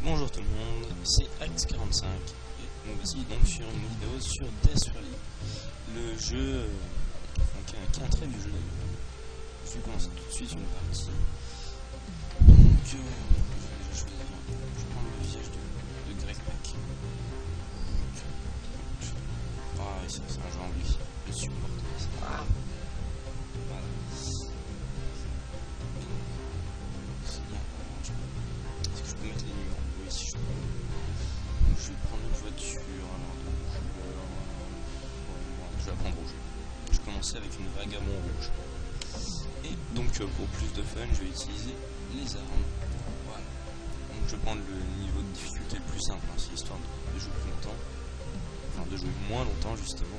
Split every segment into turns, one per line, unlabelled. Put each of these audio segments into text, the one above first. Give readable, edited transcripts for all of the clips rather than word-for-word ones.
Bonjour tout le monde, c'est Axe45 et nous voici donc sur une vidéo sur Death Rally, le jeu qui est un très vieux jeu d'ailleurs. Je vais commencer tout de suite une partie. Donc je prends le visage de Greg Pack. Ah oui, c'est un jeu anglais, je supporte ça. Voilà. Est-ce que je peux mettre les numéros? Oui, si je peux. Donc, je vais prendre une voiture. Je vais la prendre rouge. Je vais commencer avec une Vagamon rouge. Et donc pour plus de fun, je vais utiliser les armes. Voilà. Donc je vais prendre le niveau de difficulté le plus simple, hein, c'est histoire de jouer plus longtemps. Enfin de jouer moins longtemps justement.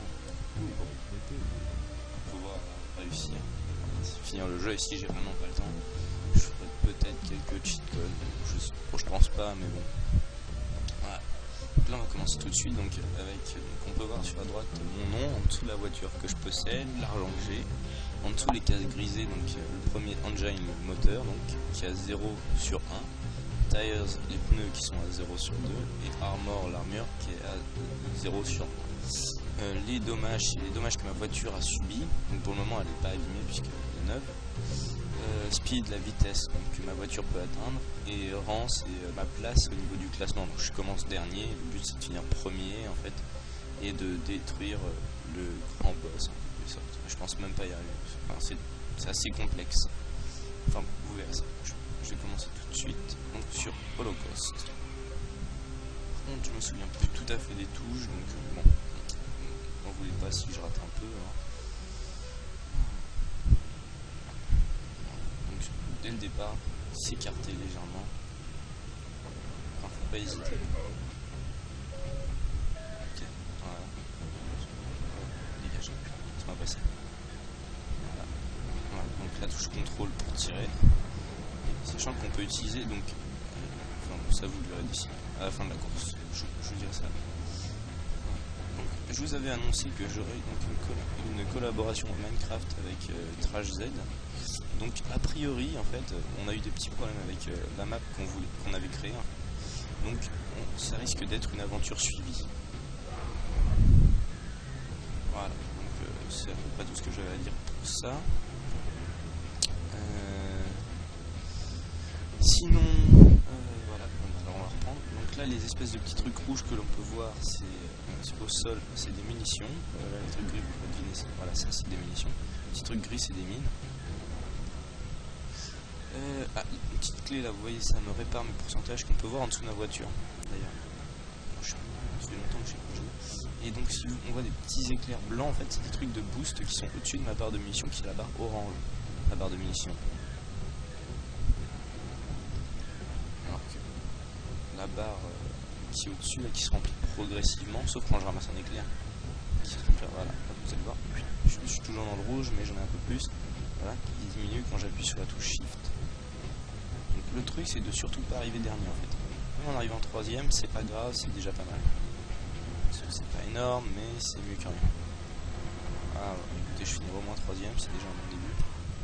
Pour pouvoir réussir. Finir le jeu, et si j'ai vraiment pas le temps, je ferai peut-être quelques cheat codes. Je pense pas, mais bon. Voilà. Donc là on va commencer tout de suite donc avec, on peut voir sur la droite mon nom, en dessous la voiture que je possède, l'argent que j'ai, en dessous les cases grisées, donc le premier engine, le moteur, donc qui est à 0 sur 1, tires, les pneus qui sont à 0 sur 2, et armor, l'armure qui est à 0 sur 1. Les dommages, c'est les dommages que ma voiture a subis, donc pour le moment elle n'est pas abîmée puisqu'elle est neuve. Speed, la vitesse donc, que ma voiture peut atteindre, et rang c'est ma place au niveau du classement, donc je commence dernier, le but c'est de finir premier en fait, et de détruire le grand boss en quelque sorte. Je pense même pas y arriver, enfin, c'est assez complexe, enfin vous verrez ça. Je vais commencer tout de suite donc, sur Holocaust. Par contre je me souviens plus tout à fait des touches, donc bon, n'en voulez pas si je rate un peu, hein. Dès le départ, s'écarter légèrement. Enfin, faut pas hésiter. Ok, voilà. Dégage. Ça m'a passé. Voilà. Voilà. Donc la touche contrôle pour tirer. Sachant qu'on peut utiliser donc. Enfin, ça vous le verrez d'ici. À la fin de la course. Je vous dirai ça. Donc, je vous avais annoncé que j'aurais donc une collaboration Minecraft avec Trash Z. Donc a priori en fait on a eu des petits problèmes avec la map qu'on avait créée, donc ça risque d'être une aventure suivie. Voilà, donc c'est à peu près tout ce que j'avais à dire pour ça. Sinon voilà, alors on va reprendre. Donc là les espèces de petits trucs rouges que l'on peut voir, c'est au sol, c'est des munitions. Là les trucs gris vous pouvez deviner, voilà, ça c'est des munitions. Les petits trucs gris c'est des mines. Une petite clé là, vous voyez, ça me répare mes pourcentages qu'on peut voir en dessous de ma voiture. D'ailleurs, ça fait longtemps que j'ai pas joué. Et donc, si on voit des petits éclairs blancs, en fait, c'est des trucs de boost qui sont au-dessus de ma barre de munitions, qui est la barre orange, la barre de munitions. Alors que la barre qui est au-dessus, là, qui se remplit progressivement, sauf quand je ramasse un éclair, qui se remplit, voilà, vous allez voir, je suis toujours dans le rouge, mais j'en ai un peu plus, voilà, qui diminue quand j'appuie sur la touche Shift. Le truc c'est de surtout pas arriver dernier en fait. Même en arrivant troisième, c'est pas grave, c'est déjà pas mal. C'est pas énorme, mais c'est mieux que rien. Ah, écoutez, je finirai au moins troisième, c'est déjà un bon début.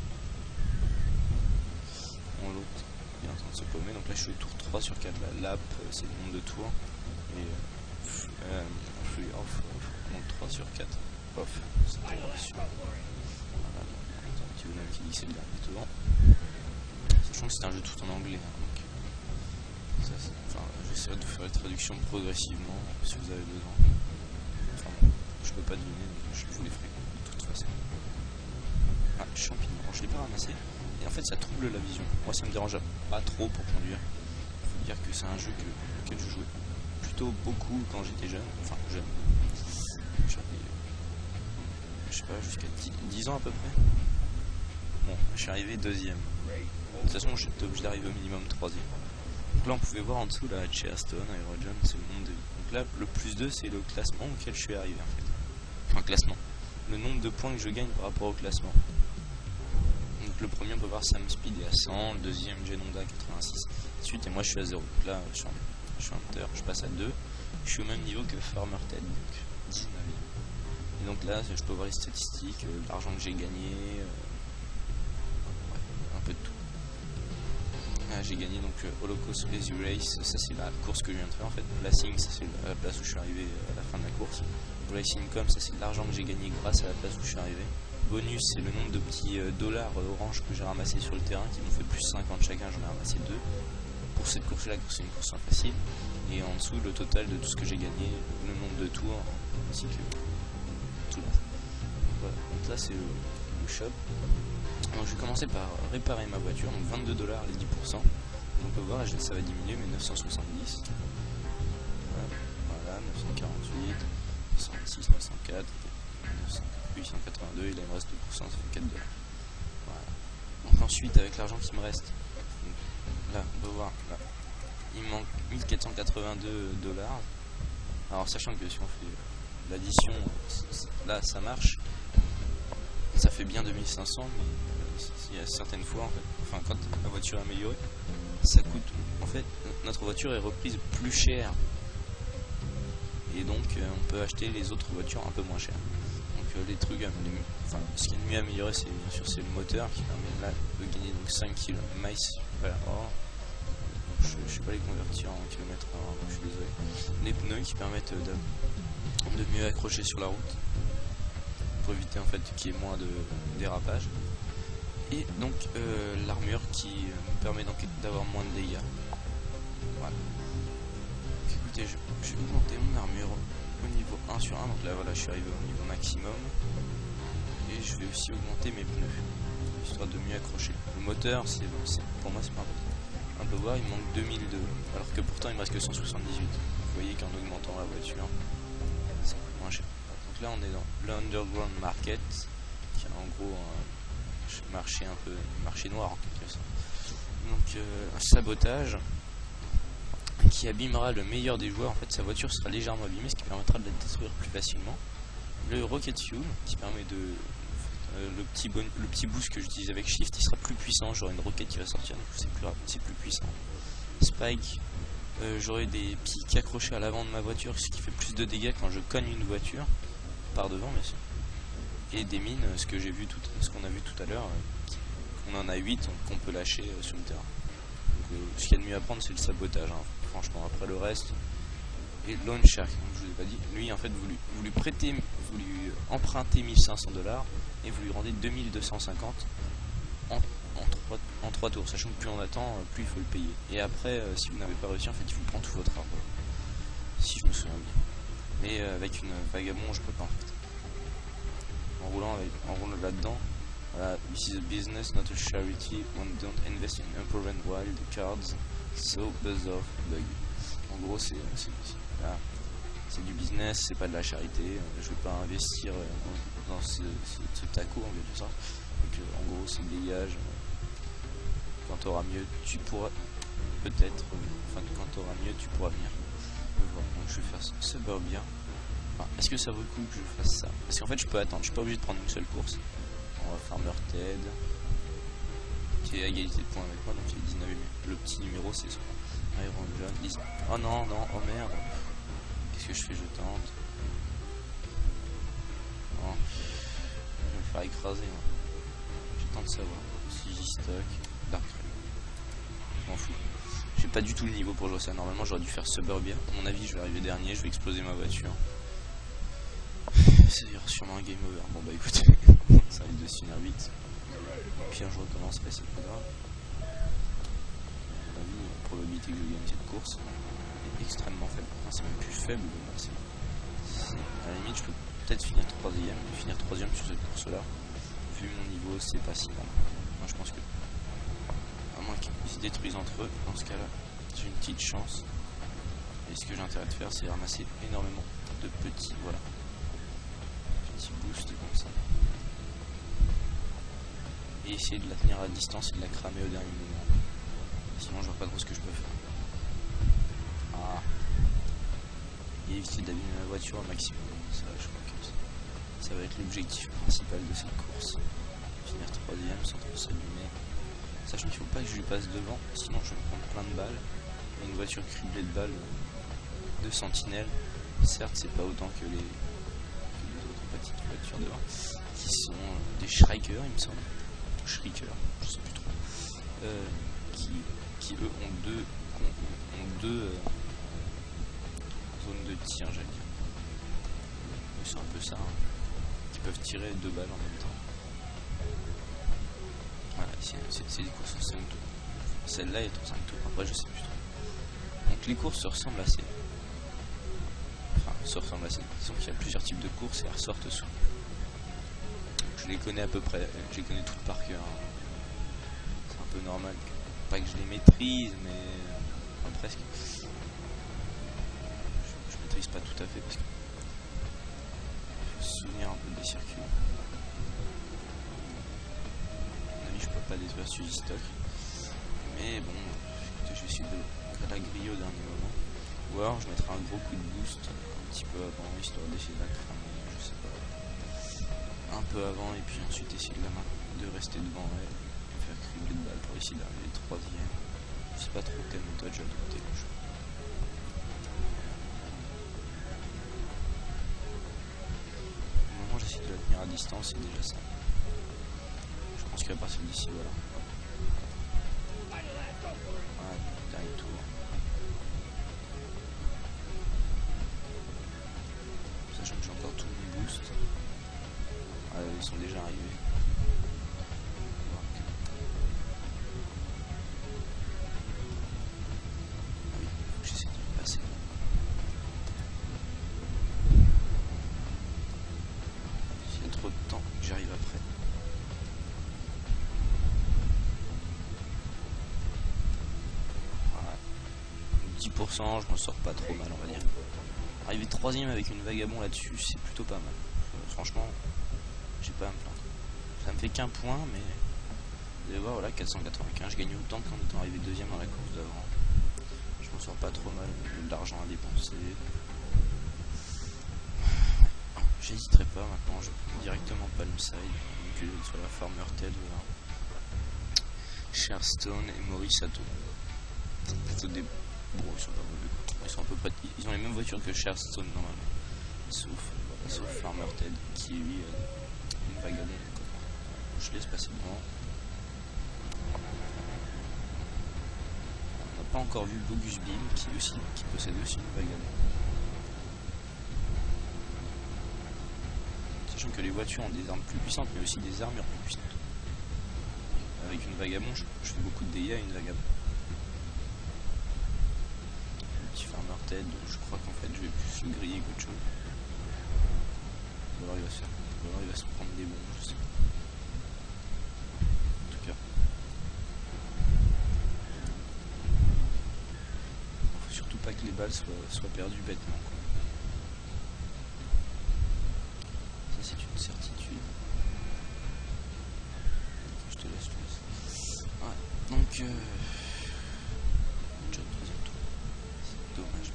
Bon, l'autre est en train de se paumer, donc là je suis au tour 3 sur 4. La lap, c'est le nombre de tours. Et free off, donc 3 sur 4. Off, c'est super. Voilà, un petit bonhomme qui dit que c'est le dernier tour. Sachant que c'est un jeu tout en anglais, hein, donc enfin, j'essaierai de faire les traductions progressivement si vous avez besoin. Enfin bon, je peux pas deviner, donc je vous les ferai de toute façon. Ah, champignon, je l'ai pas ramassé. Et en fait ça trouble la vision. Moi ça me dérange pas trop pour conduire. Il faut dire que c'est un jeu auquel je jouais plutôt beaucoup quand j'étais jeune. Enfin jeune. J'avais, je sais pas, jusqu'à 10 ans à peu près. Bon, je suis arrivé deuxième. De toute façon, j'étais obligé d'arriver au minimum troisième. Donc là, on pouvait voir en dessous la Cheerstone, Aerogen, c'est le nombre de vies. Donc là, le plus 2, c'est le classement auquel je suis arrivé en fait. Enfin, classement. Le nombre de points que je gagne par rapport au classement. Donc le premier, on peut voir Sam Speed est à 100, le deuxième, Genonda 86. Ensuite, et moi, je suis à 0. Donc là, je suis hunter, je passe à 2. Je suis au même niveau que Farmer Ted, donc 19e. Et donc là, je peux voir les statistiques, l'argent que j'ai gagné, un peu de tout. j'ai gagné donc Holocaust Lazy Race, ça c'est la course que je viens de faire en fait. Racing, ça c'est la place où je suis arrivé à la fin de la course. Racing Income, ça c'est l'argent que j'ai gagné grâce à la place où je suis arrivé. Bonus, c'est le nombre de petits dollars orange que j'ai ramassé sur le terrain qui m'ont fait plus 50 chacun, j'en ai ramassé 2. Pour cette course là, c'est une course facile. Et en dessous, le total de tout ce que j'ai gagné, le nombre de tours, ainsi que tout là. Voilà, donc là c'est le shop. Donc je vais commencer par réparer ma voiture, donc 22 $ les 10%. On peut voir, ça va diminuer, mais 970. Voilà, 948, 906, 904, 882, et là il me reste 2%, ça fait 4 $. Voilà. Donc ensuite, avec l'argent qui me reste, donc, là on peut voir, là, il me manque 1482 $. Alors sachant que si on fait l'addition, là ça marche, ça fait bien 2500, mais il y a certaines fois en fait, enfin quand la voiture est améliorée, ça coûte, en fait notre voiture est reprise plus chère, et donc on peut acheter les autres voitures un peu moins chères. Donc les trucs, enfin ce qui est le mieux amélioré, c'est bien sûr c'est le moteur qui permet là de gagner donc 5 km voilà. Je sais pas les convertir en kilomètres heure, je suis désolé. Les pneus qui permettent de mieux accrocher sur la route pour éviter en fait qu'il y ait moins de dérapage. Et donc l'armure qui me permet donc d'avoir moins de dégâts. Voilà. Donc, écoutez, je vais augmenter mon armure au niveau 1 sur 1. Donc là voilà, je suis arrivé au niveau maximum. Et je vais aussi augmenter mes pneus, histoire de mieux accrocher. Le moteur, pour moi c'est pas important. On peut voir, il me manque 2002, alors que pourtant il me reste que 178. Vous voyez qu'en augmentant la voiture, ça coûte moins cher. Donc là on est dans l'Underground Market, qui est en gros un marché un peu marché noir en quelque sorte. Donc un sabotage qui abîmera le meilleur des joueurs. En fait sa voiture sera légèrement abîmée, ce qui permettra de la détruire plus facilement. Le Rocket Fuel qui permet de le petit boost que j'utilise avec Shift, il sera plus puissant, j'aurai une roquette qui va sortir, donc c'est plus puissant. Spike, j'aurai des pics accrochés à l'avant de ma voiture, ce qui fait plus de dégâts quand je cogne une voiture, par devant bien sûr. Et des mines, ce qu'on a vu tout à l'heure, on en a 8 qu'on peut lâcher sur le terrain. Donc, ce qu'il y a de mieux à prendre, c'est le sabotage, hein. Franchement, après le reste. Et Lone Shark, donc je vous ai pas dit, lui en fait vous lui empruntez 1500 $, et vous lui rendez 2250 en 3 tours, sachant que plus on attend, plus il faut le payer. Et après, si vous n'avez pas réussi, en fait il vous prend tout votre argent, si je me souviens bien. Mais avec une vagabond, je peux pas en fait. En roulant là-dedans, voilà, this is a business, not a charity. One don't invest in improvement wild cards, so buzz off bug. En gros, c'est du business, c'est pas de la charité. Je vais pas investir dans ce taco en quelque sorte. Donc en gros, c'est le dégage. Quand tu auras mieux, tu pourras peut-être. Enfin, quand tu auras mieux, tu pourras venir me voir. Donc je vais faire Suburbia. Enfin, est-ce que ça vaut le coup que je fasse ça? Parce qu'en fait, je peux attendre. Je suis pas obligé de prendre une seule course. On va Farmer Ted, qui est à égalité de points avec moi, donc il est 19. Le petit numéro, c'est ça. Iron John, 10. Oh non, oh merde. Qu'est-ce que je fais? Je tente. Oh. Je vais me faire écraser. Moi. Je tente de savoir. Si j'y stock. Dark Red. Je m'en fous. J'ai pas du tout le niveau pour jouer ça. Normalement, j'aurais dû faire Suburbia. À mon avis, je vais arriver dernier. Je vais exploser ma voiture. C'est sûrement un game over. Bon, bah écoutez, ça risque de se finir vite. Puis je recommencerai, c'est pas grave. La probabilité que je gagne cette course est extrêmement faible. Enfin, c'est même plus faible que maximum. À la limite, je peux peut-être finir 3ème, mais finir 3ème sur cette course-là, vu mon niveau, c'est pas si mal. Moi, je pense que, à moins qu'ils se détruisent entre eux, dans ce cas-là, j'ai une petite chance. Et ce que j'ai intérêt de faire, c'est ramasser énormément de petits, voilà, petits boosts comme ça. Et essayer de la tenir à distance et de la cramer au dernier moment. Sinon je vois pas trop ce que je peux faire. Ah. Et éviter d'abîmer ma voiture au maximum. Ça, je crois que ça va être l'objectif principal de cette course. Finir 3ème sans trop s'abîmer. Sachant qu'il faut pas que je lui passe devant, sinon je vais prendre plein de balles. Et une voiture criblée de balles de sentinelle. Certes c'est pas autant que les autres petites voitures devant. Qui sont des Shrikers il me semble. Shrikers, je sais plus trop. Qui qui eux ont deux zones de tir, j'allais dire. C'est un peu ça, hein, qui peuvent tirer 2 balles en même temps. Voilà, c'est des courses en 5 tours. Celle-là est en 5 tours, après je sais plus trop. Donc les courses se ressemblent assez. Enfin, se ressemblent assez. Disons qu'il y a plusieurs types de courses et elles ressortent souvent. Je les connais à peu près, je les connais toutes par cœur. Hein. C'est un peu normal. Pas que je les maîtrise, mais enfin, presque. Je maîtrise pas tout à fait parce que faut se souvenir un peu des circuits. À mon avis, je peux pas détruire celui stock. Mais bon, écoutez, je vais essayer de la griller au dernier moment. Ou alors je mettrai un gros coup de boost un petit peu avant, histoire d'essayer de la cramer, je sais pas. Un peu avant et puis ensuite essayer de rester devant elle, faire cribler de balles pour essayer d'arriver 3ème. Je sais pas trop quelle méthode j'ai adopté. Au moment j'essaie de la tenir à distance, c'est déjà ça. Je pense qu'à partir d'ici, voilà. Dernier tour. Sachant que j'ai encore tout mon boost. Ils sont déjà arrivés. Ah oui, faut que j'essaie de me passer. S'il y a trop de temps, j'arrive après. Voilà. 10%, je m'en sors pas trop mal, on va dire. Arriver 3ème avec une vagabond là-dessus, c'est plutôt pas mal. Franchement, j'ai pas à me plaindre. Ça me fait qu'un point, mais vous allez voir, voilà, 495. Je gagne autant qu'en étant arrivé 2ème dans la course d'avant. Je m'en sors pas trop mal. De l'argent à dépenser. J'hésiterai pas maintenant. Je prends directement Palmside, donc sur la Farmer Ted, voilà. Sherstone et Morisato. Plutôt des. Bon, ils sont pas mauvais. Ils sont à peu près. Ils ont les mêmes voitures que Sherstone normalement. Sauf Farmer Ted qui est lui une vagabonde. Je laisse passer devant. On n'a pas encore vu Bogus Beam qui possède aussi une vagabonde. Sachant que les voitures ont des armes plus puissantes mais aussi des armures plus puissantes. Avec une vagabonde, je fais beaucoup de dégâts à une vagabonde. Le petit Farmer Ted, je crois qu'en fait je vais plus le griller qu'autre chose. Ou alors il va se prendre des bombes, je sais pas. En tout cas. Faut surtout pas que les balles soient perdues bêtement, quoi. Ça c'est une certitude. Je te laisse. Ouais, donc déjà le 3ème tour. C'est dommage.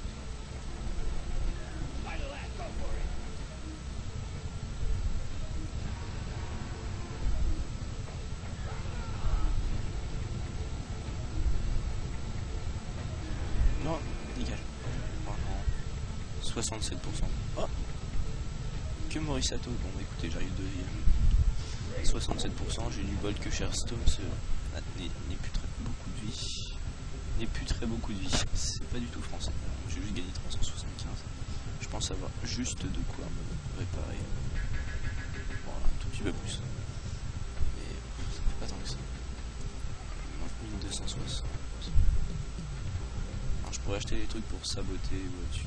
Non, nickel. Vraiment, 67%. Oh, que Morisato. Bon, bah, écoutez, j'arrive 2ème. 67%. J'ai du bol que Sherstone n'ait plus très beaucoup de vie. C'est pas du tout français. J'ai juste gagné 375. Je pense avoir juste de quoi me réparer. Bon, un tout petit peu plus. Mais ça fait pas tant que ça. 1260. Je pourrais acheter des trucs pour saboter les voitures.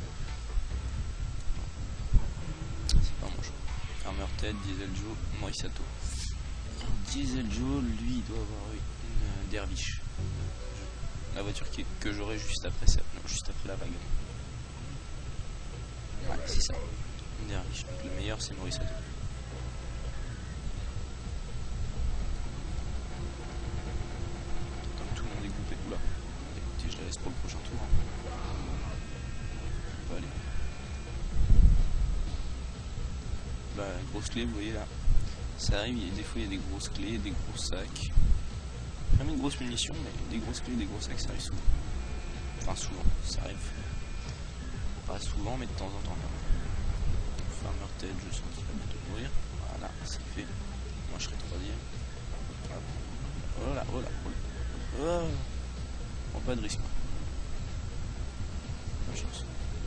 C'est pas mon choix. Farmer Ted, Diesel Joe, Morisato. Diesel Joe, lui, il doit avoir une Dervish. La voiture que j'aurai juste après ça. Non, juste après la vague. Ouais, c'est ça. Une Dervish. Donc le meilleur, c'est Morisato. Tout le monde est groupé. Oula. Écoutez, je la laisse pour le prochain tour. Hein. On va aller. Bah, grosse clé, vous voyez là. Ça arrive, des fois il y a des grosses clés, des gros sacs. Jamais de grosses munitions, mais des grosses clés, des gros sacs, ça arrive souvent. Enfin, souvent, ça arrive. Pas souvent, mais de temps en temps. Farmer Ted, je sens qu'il va bientôt mourir. Voilà, c'est fait. Moi je serai 3ème. Oh là. Prends pas de risque. Pas de chance.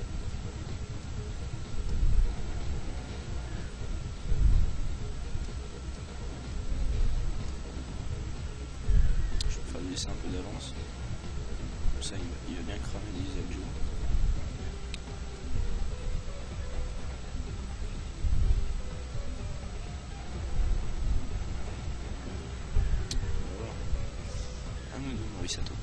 Je vais faire laisser un peu d'avance. Comme ça, il va bien cramer des Isaac Joe. Sato.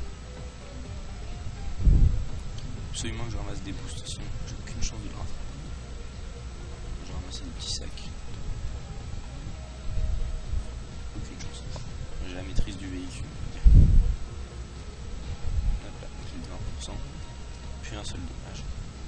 Absolument que je ramasse des boosts, sinon j'ai aucune chance de le rattraper. Je vais ramasser des petits sacs. Aucune chance. J'ai la maîtrise du véhicule. Hop là, j'ai 20%. Puis un seul dommage.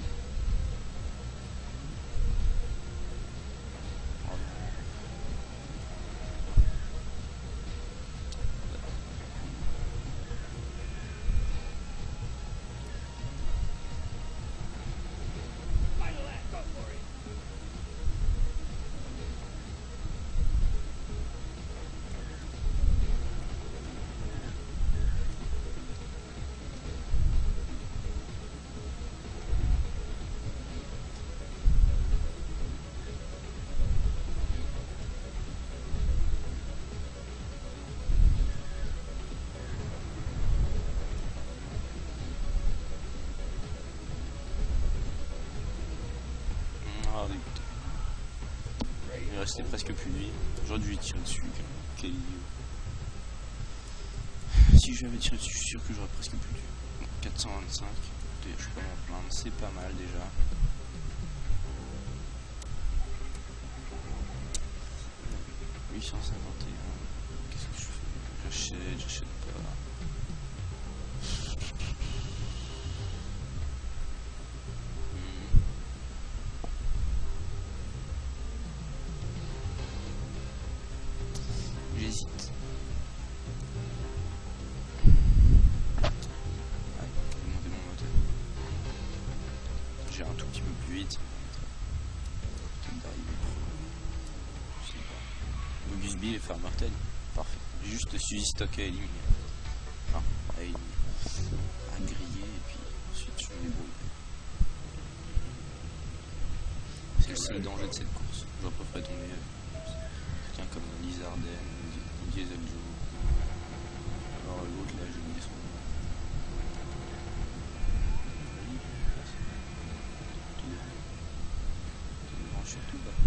Il restait presque plus de vie. J'aurais dû tirer dessus. Quel idiot. Si j'avais tiré dessus, je suis sûr que j'aurais presque plus de vie. Bon, 425. Je peux m'en plaindre. C'est pas mal déjà. « 851. Qu'est-ce que je fais? J'achète pas. J'hésite. Ouais, je vais monter mon moteur. J'ai un tout petit peu plus vite. Peut-être d'arriver. Je sais pas. Bogus Bill et Farmer Ted. Parfait. J'ai juste Suzy Stock à éliminer. Enfin, à éliminer. À griller et puis ensuite je me débrouille. C'est le seul danger de cette course. J'aurais préféré tomber quelqu'un comme Lizarden ou Diesel Joe. Alors l'autre là, je vais me descendre. Tout devant, surtout bas.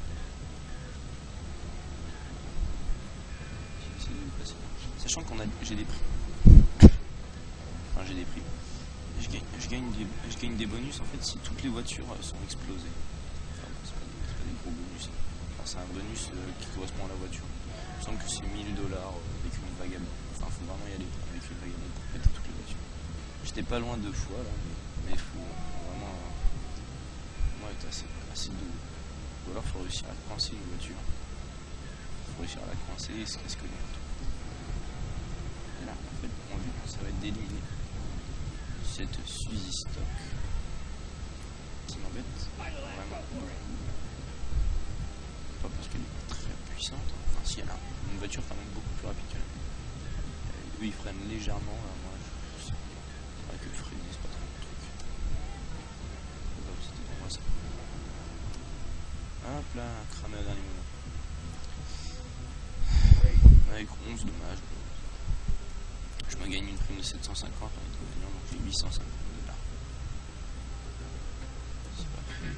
J'essaie de le passer. Sachant j'ai des prix. Enfin, j'ai des prix. Je gagne des bonus en fait si toutes les voitures sont explosées. Enfin, c'est pas des gros bonus. Enfin, c'est un bonus qui correspond à la voiture. Il me semble que c'est $1000 avec une vagabonde. Enfin, faut vraiment y aller avec une vagabonde pour péter toutes les voitures. J'étais pas loin 2 fois là, mais faut vraiment être assez doux. Ou alors faut réussir à coincer une voiture. Faut réussir à la coincer et se casser les autres. Et là, en fait, mon but, ça va être d'éliminer cette Suzy Stock qui m'embête vraiment beaucoup. Pas parce qu'elle est très puissante, enfin si elle a une voiture quand même beaucoup plus rapide que elle. Eux ils freinent légèrement, là, moi je sais pas que freiner c'est pas trop mon truc. C'était pour moi ça. Hop là, cramé au dernier moment. Avec 11 dommages. Je me gagne une prime de 750 en étant gagnant, donc j'ai 850 $. C'est parfait.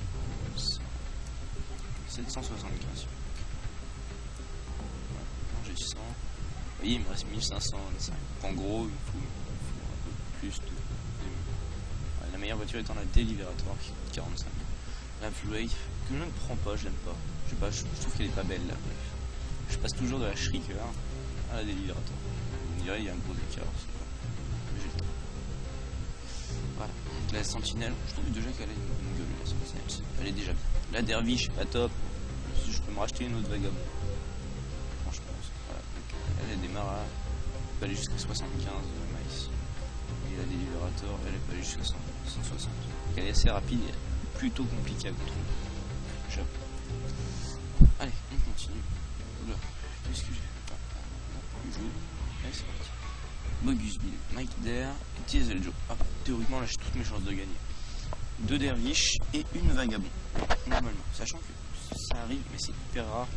775. Maintenant j'ai 100. Vous voyez, il me reste 1525. En gros, il me faut un peu plus de. Ouais, la meilleure voiture étant la Deliberator qui coûte 45. La Flurry, que je ne prends pas, je l'aime pas. Je sais pas, je trouve qu'elle est pas belle là. Bref. Je passe toujours de la Shrieker à la Deliberator. On dirait il y a un gros écart. Mais j'ai le temps. Voilà. La Sentinelle, je trouve déjà qu'elle a une gueule, la Sentinelle. Elle est déjà bien. La Dervish, pas top. Si je peux me racheter une autre vagabond. Franchement, voilà. Donc, elle démarre à. Elle peut aller jusqu'à 75 maïs. Et la Deliberator, elle est pas allée jusqu'à 160. Elle est assez rapide et plutôt compliquée à contrôler. J'avoue. Allez, on continue. Oula, qu'est-ce que j'ai fait? Du jeu. Allez, c'est parti. Bogusville, Mike Dare et Diesel Joe. Ah, théoriquement là j'ai toutes mes chances de gagner. 2 derviches et une vagabond. Normalement. Sachant que ça arrive, mais c'est hyper rare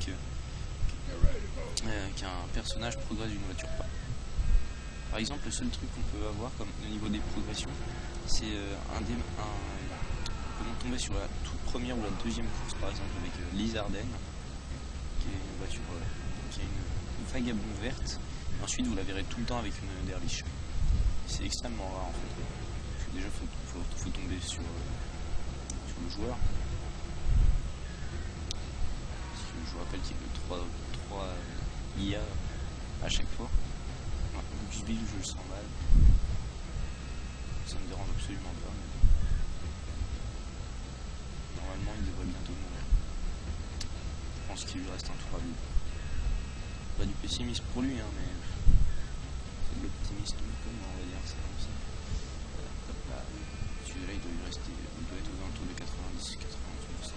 qu'un personnage progresse d'une voiture pas. Par exemple, le seul truc qu'on peut avoir comme au niveau des progressions, c'est on peut tomber sur la toute première ou la deuxième course, par exemple avec Lizarden, qui est une voiture qui a une vagabond verte. Et ensuite, vous la verrez tout le temps avec une derviche. C'est extrêmement rare en fait. Parce que déjà, faut tomber sur le joueur. Parce que je vous rappelle qu'il y a le 3 IA à chaque fois. Bogusville, je le sens mal. Ça me dérange absolument pas. Mais normalement, il devrait bientôt mourir. Je pense qu'il lui reste un tour à vivre. Pas du pessimisme pour lui, hein, mais c'est de l'optimisme, comme on va dire ça comme ça. Là, celui-là, il doit lui rester, il doit être aux alentours de 90-98%.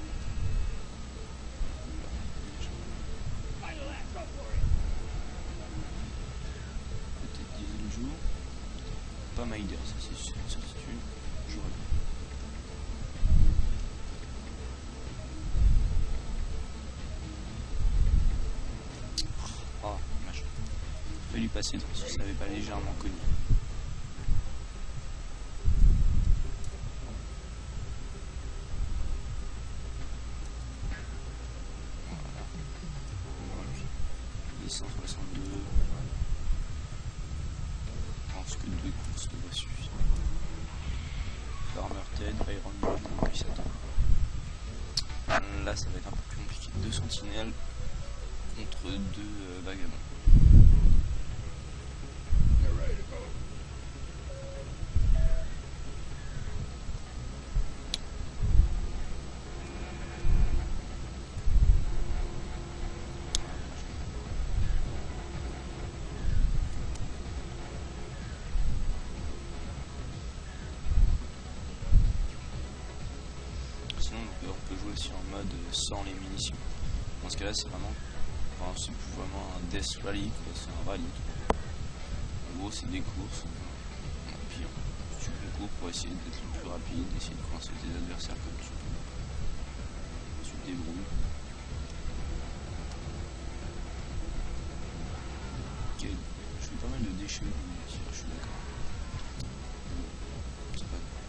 Peut-être Diesel Joe. Pas Maider, ça c'est une certitude. J'aurais bien. Oh, machin. Il fallait lui passer devant si ça n'avait pas légèrement cogné. Voilà. Donc, 162. Je pense que 2 courses devraient suffire. Farmer Ted, Iron Man, et puis ça tombe. Là, ça va être un peu plus compliqué. 2 sentinelles contre 2 vagabonds. Sinon, on peut jouer aussi en mode sans les munitions. Dans ce cas-là, c'est vraiment, enfin, c'est plus vraiment un death rally, c'est un rallye. En gros, c'est des courses. Et puis, tu concours pour essayer d'être le plus rapide, essayer de coincer tes adversaires comme tu peux. Tu te débrouilles. Ok, je fais pas mal de déchets, je suis d'accord. C'est pas grave.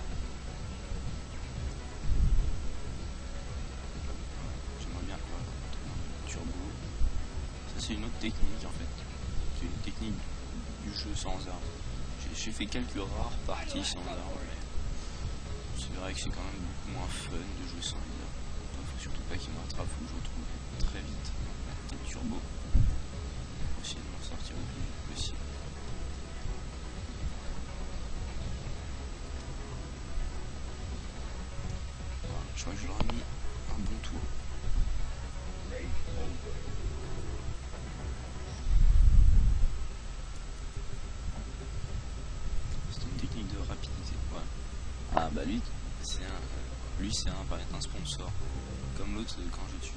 J'aimerais bien avoir un turbo. Ça, c'est une autre technique en fait. C'est une technique du jeu sans armes. J'ai fait quelques rares parties sans armes, mais c'est vrai que c'est quand même beaucoup moins fun de jouer sans les armes. Il faut surtout pas qu'il me rattrape, faut que je retrouve très vite le turbo pour essayer de m'en sortir le plus vite possible. Voilà, je crois que je leur ai mis un bon tour. De rapidité, ouais. Ah bah lui c'est un sponsor comme l'autre quand je tue.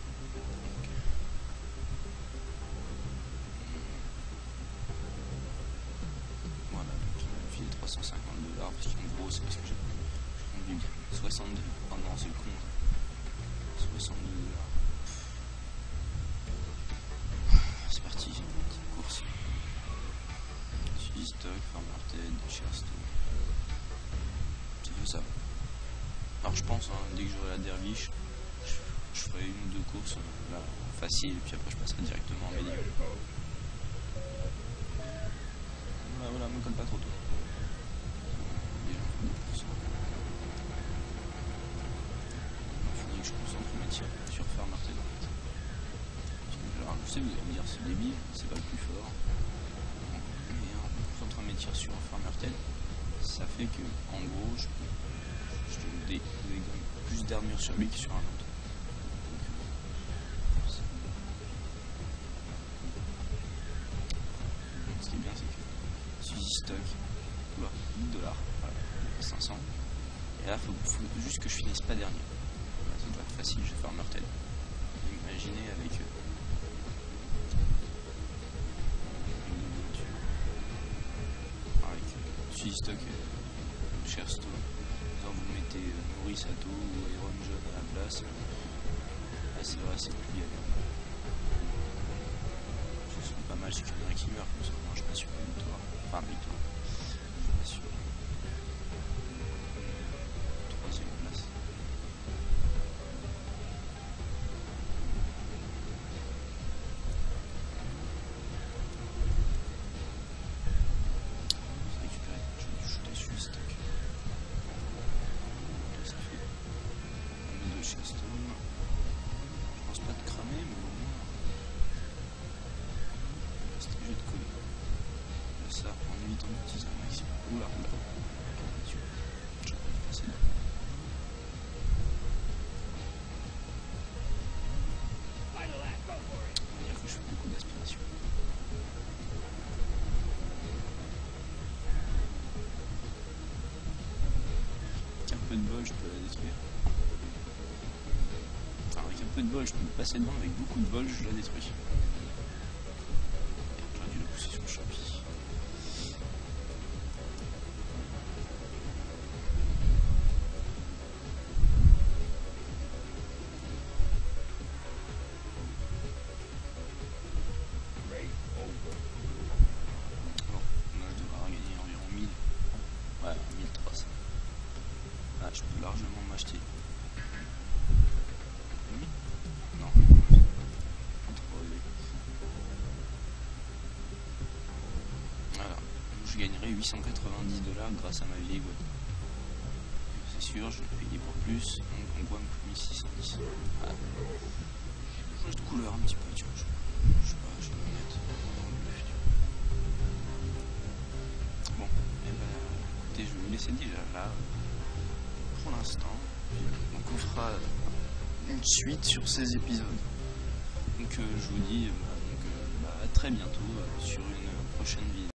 Voilà, donc il m'a filé $350 parce qu'en gros c'est parce que j'ai conduit 62. Oh non, c'est le con. $62. C'est parti, j'ai une petite course. Stock, Farmer Ted, Chersto. C'est tout ça. Alors je pense, hein, dès que j'aurai la derviche, je ferai 1 ou 2 courses là, facile, et puis après je passerai directement en médium. Voilà, me colle pas trop tôt. Déjà, il faudrait que je concentre mes tirs sur Farmer Ted en fait. Alors je sais, vous allez me dire c'est débile, c'est pas le plus fort. Entre mes tirs sur Farmer Ted, ça fait que en gros je dégaine plus d'armure sur lui que sur un autre. Donc, ce qui est bien, c'est que Suzy Stock, $8, voilà, 500. Et là, faut juste que je finisse pas dernier. Voilà, ça doit être facile, je vais Farmer Ted. Imaginez avec multi-stock Sherstone. Vous mettez Morisato ou Iron John à la place. Là c'est vrai, c'est plus galère. Ce serait pas mal si qu'il y en a un qui meurt, comme ça moi je m'assure une victoire. Enfin une victoire. Je m'assure. 3ème place. Je pense pas de cramer, mais au moins c'était obligé de coller. Là, ça en évitant d'utiliser un maximum. Oula, oula. Je peux passer là. On va dire que je fais beaucoup d'aspiration. Avec un peu de bol, je peux la détruire. Avec un peu de bol, je peux me passer devant, avec beaucoup de bol, je la détruis. J'aurais dû la pousser sur le champi. Bon, là je devrais gagner environ 1000. Ouais, 1300. Ah, je peux largement m'acheter. Non. Voilà. Je gagnerai 890 $ grâce à ma vieille boîte. C'est sûr, je vais payer pour plus. Donc on voit me coûte 1610. Voilà. Je change de couleur un petit peu, tu vois. Je sais pas, je vais me mettre dans le bleu. Bon, et ben écoutez, je vais vous laisser déjà là pour l'instant. Donc on fera une suite sur ces épisodes. Donc je vous dis à très bientôt sur une prochaine vidéo.